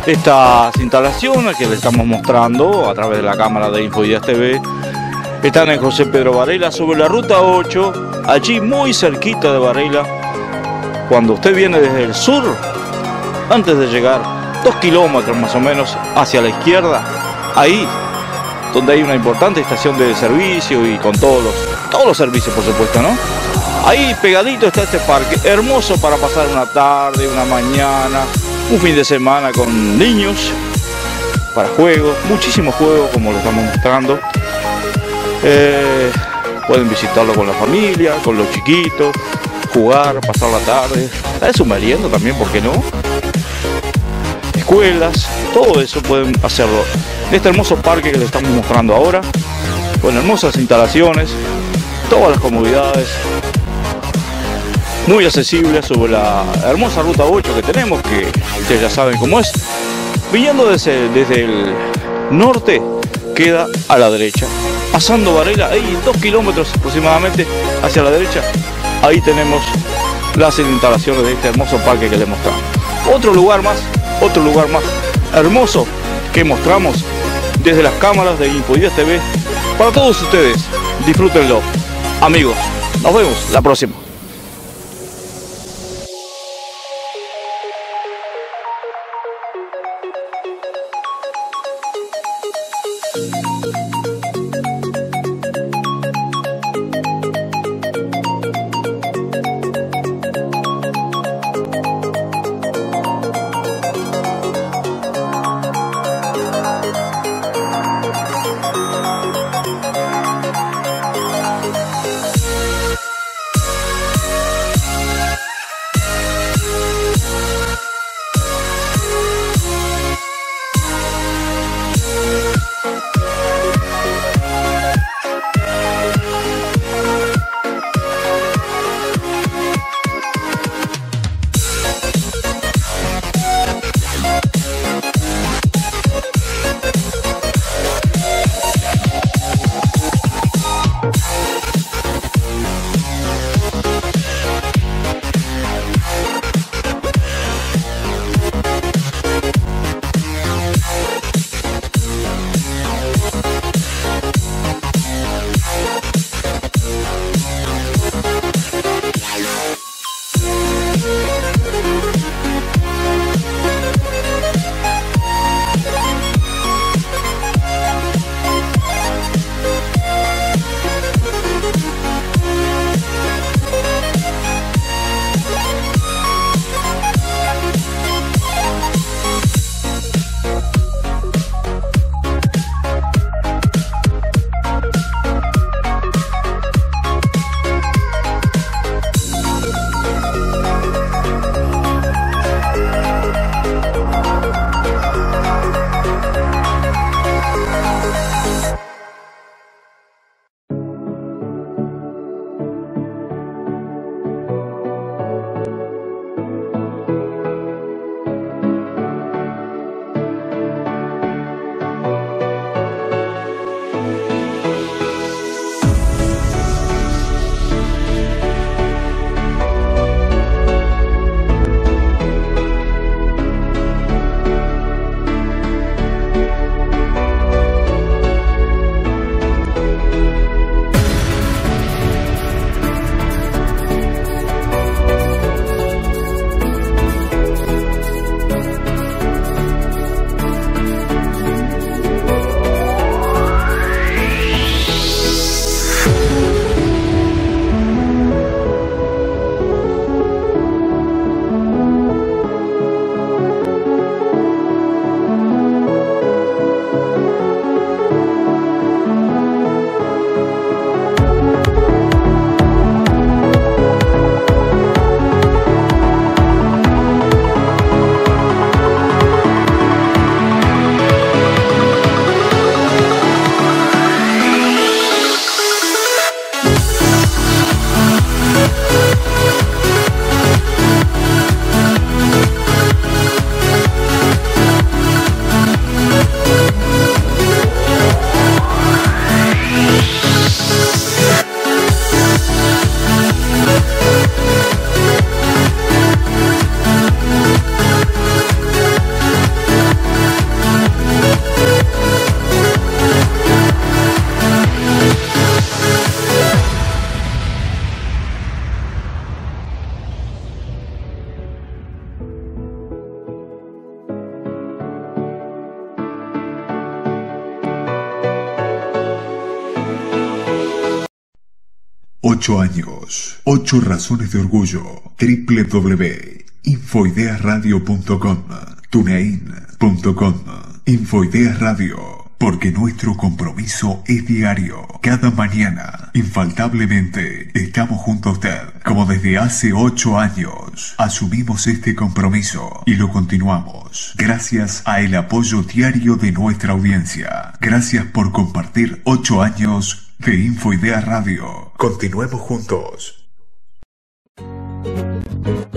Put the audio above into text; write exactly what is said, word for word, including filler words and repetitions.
Estas instalaciones que les estamos mostrando a través de la cámara de Infoideas T V están en José Pedro Varela, sobre la ruta ocho, allí muy cerquita de Varela. Cuando usted viene desde el sur, antes de llegar dos kilómetros más o menos hacia la izquierda, ahí donde hay una importante estación de servicio y con todos los, todos los servicios, por supuesto, ¿no? Ahí pegadito está este parque, hermoso para pasar una tarde, una mañana, un fin de semana con niños, para juegos, muchísimos juegos como lo estamos mostrando. Eh, pueden visitarlo con la familia, con los chiquitos, jugar, pasar la tarde, dar su merienda también, ¿por qué no? Escuelas, todo eso pueden hacerlo en este hermoso parque que les estamos mostrando ahora, con hermosas instalaciones, todas las comodidades, muy accesibles sobre la hermosa ruta ocho que tenemos, que ustedes ya saben cómo es. Viniendo desde, desde el norte, queda a la derecha, pasando Varela, ahí dos kilómetros aproximadamente hacia la derecha, ahí tenemos las instalaciones de este hermoso parque que les mostramos. Otro lugar más, otro lugar más hermoso que mostramos desde las cámaras de Infoideas T V para todos ustedes. Disfrútenlo, amigos. Nos vemos la próxima. Ocho años, ocho razones de orgullo. doble u doble u doble u punto infoideas radio punto com, tunein punto com, Infoideas Radio, porque nuestro compromiso es diario. Cada mañana, infaltablemente, estamos junto a usted. Como desde hace ocho años, asumimos este compromiso y lo continuamos. Gracias a el apoyo diario de nuestra audiencia. Gracias por compartir ocho años de Infoideas Radio. Continuemos juntos.